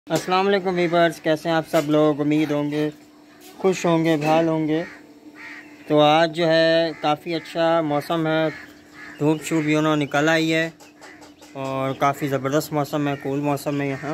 अस्सलाम वालेकुम वीवर्स, कैसे हैं आप सब लोग। उम्मीद होंगे खुश होंगे, बहाल होंगे। तो आज जो है काफ़ी अच्छा मौसम है, धूप छूप यूँ निकल आई है और काफ़ी ज़बरदस्त मौसम है, कूल मौसम है यहाँ।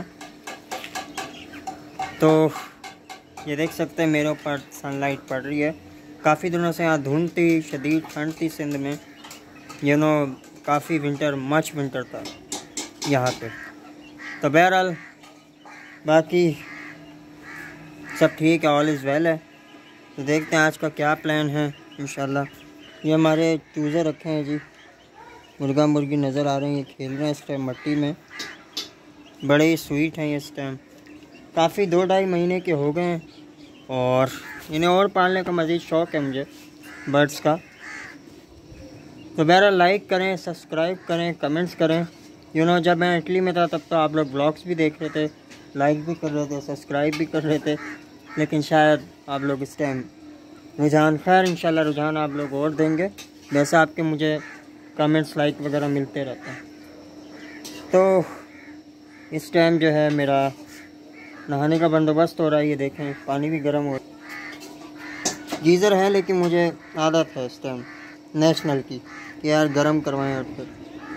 तो ये देख सकते हैं मेरे ऊपर सनलाइट पड़ रही है। काफ़ी दिनों से यहाँ धुंध थी, शदीद ठंड थी सिंध में, काफ़ी विंटर, मच विंटर था यहाँ पे। तो बहरहाल बाकी सब ठीक है, ऑल इज़ वेल है। तो देखते हैं आज का क्या प्लान है इंशाल्लाह। ये हमारे चूज़े रखे हैं जी, मुर्गा मुर्गी नज़र आ रहे हैं, ये खेल रहे हैं इस टाइम मट्टी में। बड़े ही स्वीट हैं ये इस टाइम, काफ़ी 2-2.5 महीने के हो गए हैं और इन्हें और पालने का मज़ीद शौक़ है मुझे बर्ड्स का। तो बहरहाल लाइक करें, सब्सक्राइब करें, कमेंट्स करें। जब मैं इटली में था तब तो आप लोग ब्लॉग्स भी देख रहे थे, लाइक भी कर रहे थे, सब्सक्राइब भी कर रहे थे, लेकिन शायद आप लोग इस टाइम रुझान, खैर इंशाल्लाह रुझान आप लोग और देंगे, जैसा आपके मुझे कमेंट्स लाइक वगैरह मिलते रहते हैं। तो इस टाइम जो है मेरा नहाने का बंदोबस्त हो रहा है। ये देखें पानी भी गर्म हो रहा है, गीज़र है लेकिन मुझे आदत है इस टाइम नेशनल की कि यार गर्म करवाएं। और फिर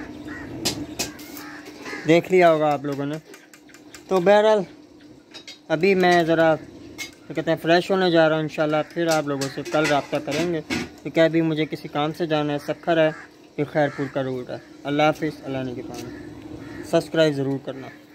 देख लिया होगा आप लोगों ने। तो बहरहाल अभी मैं ज़रा कहते हैं फ़्रेश होने जा रहा हूँ, इंशाल्लाह फिर आप लोगों से कल रब्ता करेंगे, क्योंकि अभी मुझे किसी काम से जाना है, सफ़र है, फिर खैरपुर का रूट है। अल्लाह हाफ़िज़, अल्लाह ने के पानी। सब्सक्राइब ज़रूर करना।